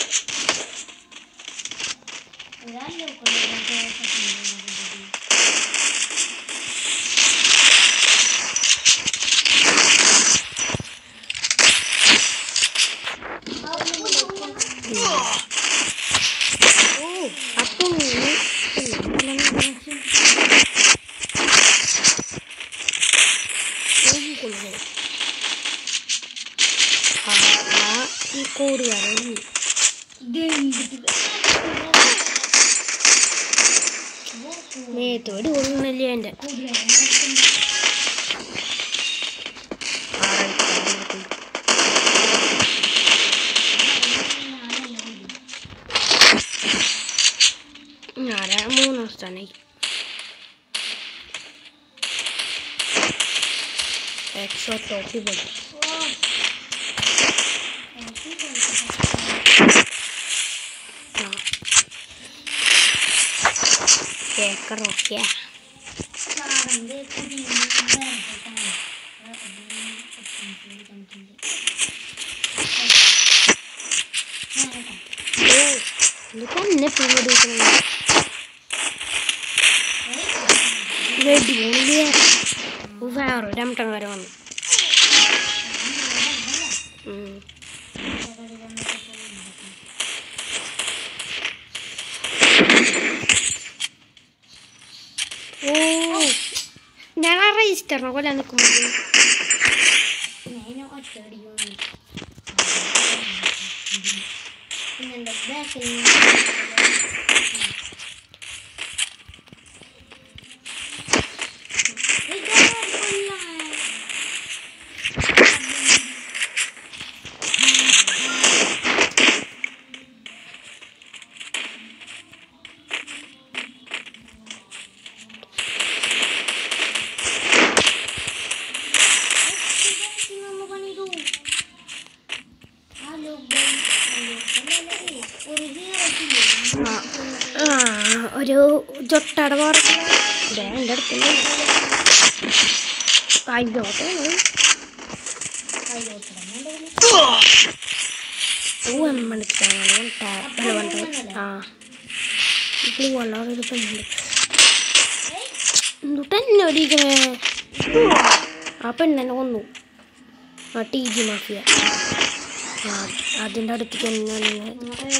നേത്തോടി ഒന്നല്ലേ എൻ്റെ ഞാനാ 3 സ്ഥാനായി എക്സ്ട്രാ ടോപ്പി പോലെ Keroknya. Ini kan ini perlu dikenal. Ready dia. Uvar, dam tanggaran. Nella register, ma quella è come no, ho teoria. Nella back ഒരു ജൊട്ടട പോറ എൻ്റെ അടുത്തുണ്ട് കൈകോട്ടെ എന്തുട്ടെന്നെ ഒടിക്കണേ ആ പെണ്ണെന്നെ കൊന്നു ആ ടി ജി മാഫിയ അതിൻ്റെ അടുത്തേക്ക് തന്നെ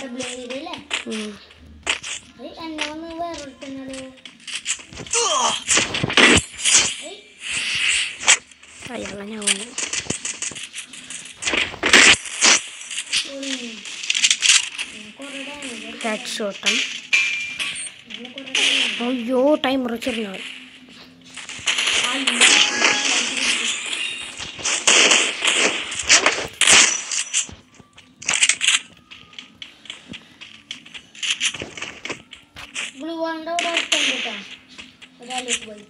അയാളെ ഞാൻ വന്നു ഹെഡ് ഷോട്ടം അയ്യോ ടൈം ഉറച്ചിരുന്നു ബ്ലൂ ആണ്ട് അവിടെ കേട്ടോ ഒരാളിലേക്ക് പോയി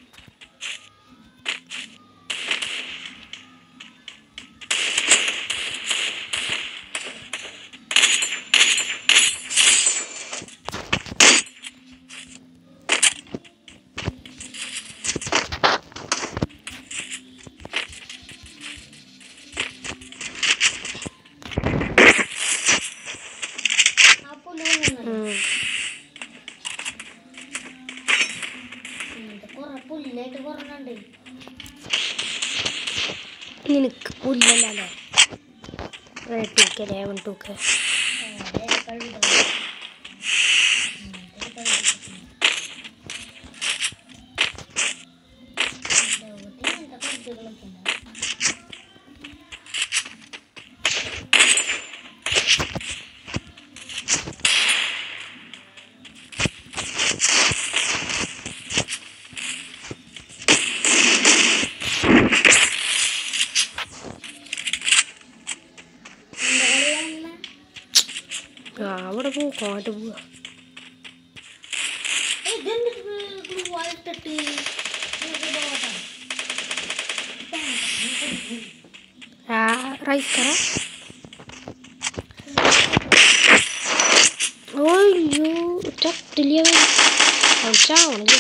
നിനക്ക് പുല്ലല്ലേ റേപ്പിക്കലേ കൊണ്ടൊക്കെ അവിടെ പോവും കോട്ട് പോവാ റൈസ് കറ അയ്യോ ചട്ടില്ല ചാവണല്ലേ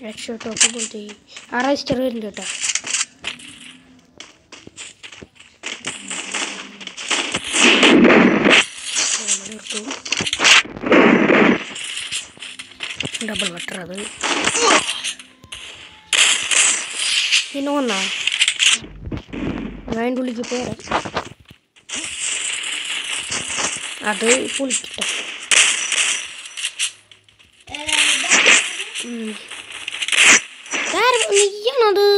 ഹെഡ്ഷോട്ട് ഒക്കെ പോലത്തെ ആ രജിസ്റ്റർ വരുന്നുണ്ട് കേട്ടോ. ഡബിൾ ബട്ടർ അത് പിന്നെ ഒന്നാ അതിൻ്റെ ഉള്ളിലേക്ക് പോരാ അത് പൊളിക്കട്ടെ. നീയാണത്